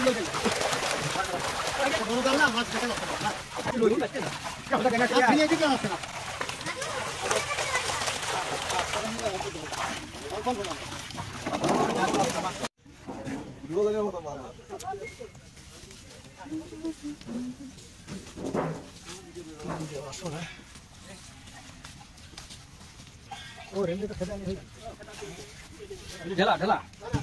ঢেলা ঢেলা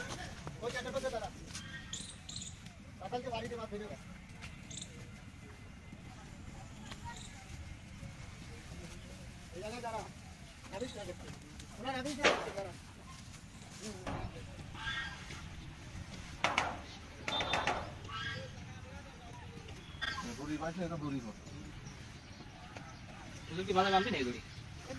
কি ভালো নামবি না এগুলি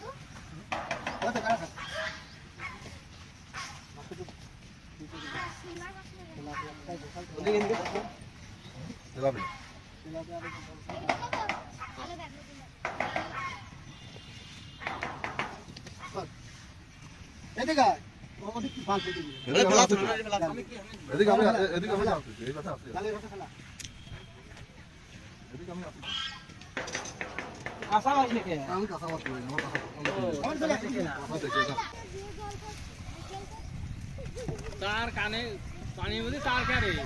तार काने पानी में तार क्या रे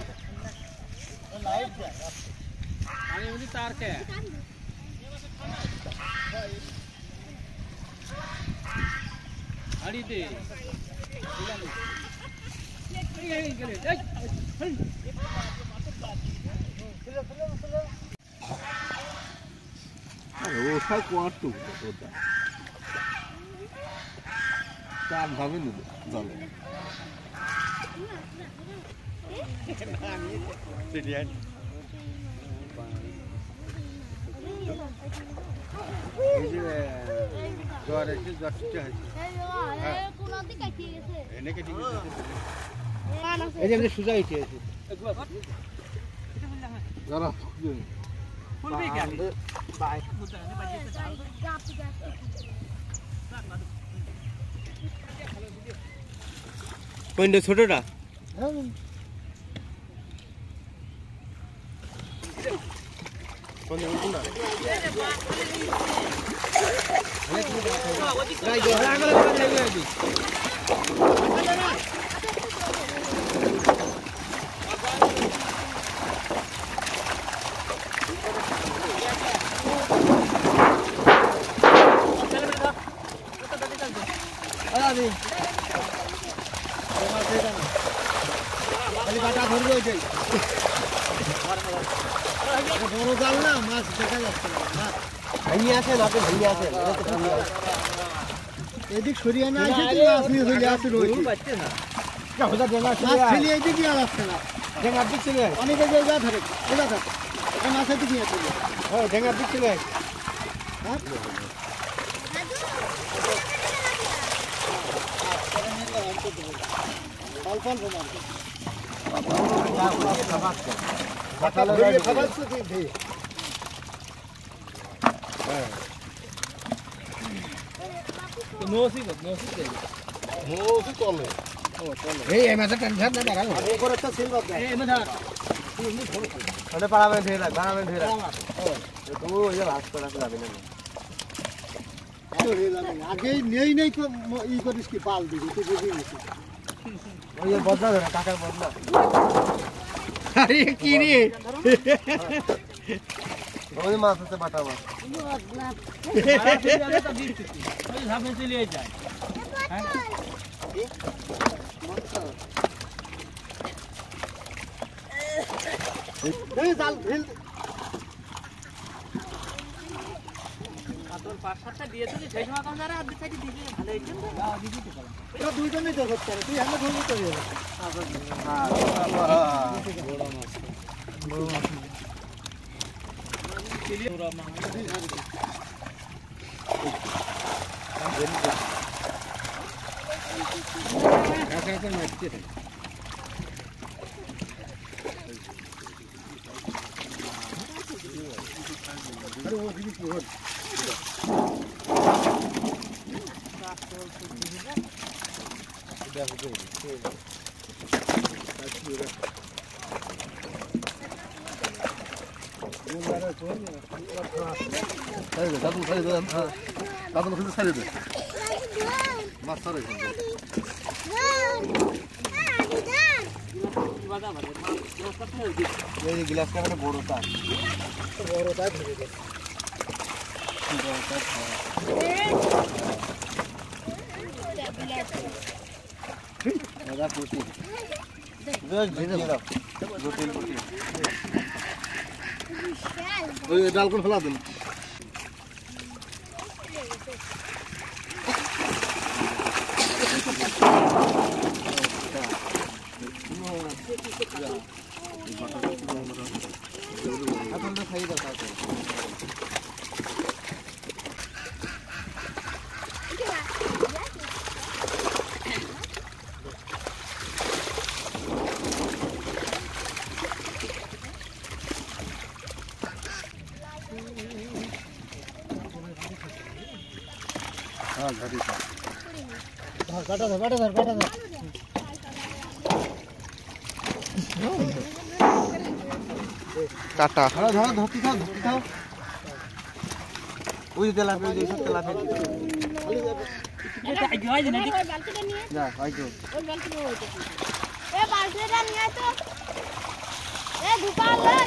पानी में तार क्या हरी दे ও খাই কোয়াটু ওটা চার ভাবে নিবে জলে সিরিয়াল এই যে জোরে কি জটতে আছে এই কোন দিকে কি গেছে এনে কেটে গেছে এই যে সুজা হইছে যারা ফুলবি কি বাই কোনটা ছোটটা কোনটা কোনটা রাই গো আগলে চলে যাবে আরে তোমার সেটা না খালি বাটা ধরবে ওই যাই বড় জাল না মাছ দেখা যাচ্ছে না ভাই আছে না ভাই আছে এদিক সরিয়ে না আসে কি মাছ নিয়ে চলে আসে রইছে পাচ্ছে না ওটা ডেঙ্গা মাছ ফেলে এদিকে আর আসছে না ডেঙ্গা দিক চলে অনেকে জায়গা ধরে এটা ধরে এই মাছের দিকে নিয়ে চলে ও ডেঙ্গা দিক চলে হ্যাঁ অল্প অল্প মাছ আগে নেই নেই ই করিস কি পাল দিবি তুই বুঝি নিছিস ওই বদলা ধরে টাকার বদলা আরে কি রে ওই মাছ আছে বাটা মাছ ওই ধাপে চলে যায় হ্যাঁ এই জাল ফেল তোর 5-7টা দিয়ে তুই সেই সময় কোন জায়গা আদি সাইডে দিবি ভালো হইছে না দিবি তো এটা দুইজনই তো করতে তুই আমরা ধরবি তো হ্যাঁ বড় মাছ বড় মাছ পুরো মাছ কাকা কোন মাছতে আরে ও দিবি কি হল দেখো গ্লাসটা মানে বড় তার ডাল করে ফেলা দিন এখন তো খাই দাও हाँ घड़ी का काटा धर टाटा हाँ धरती था ওই তেলা ফেল দিই সব তেলা ফেল দিই এটা আগে হয় না বালতিটা নিয়ে যা আই তো ওই বালতিটা হইতো এ বালতিটা নিয়ে তো এ দুপাল লই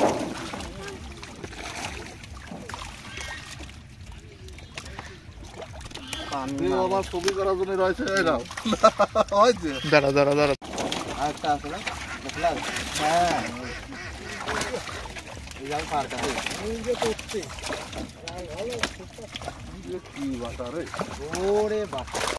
আমি আমার ছবি করার জন্য রয়েছে এই নাও হইছে দাঁড়া আচ্ছা আছে না দেখলা হ্যাঁ এই যাও পার কাছে এই যে করতে ভালো কি বাতা রে ওরে বাতা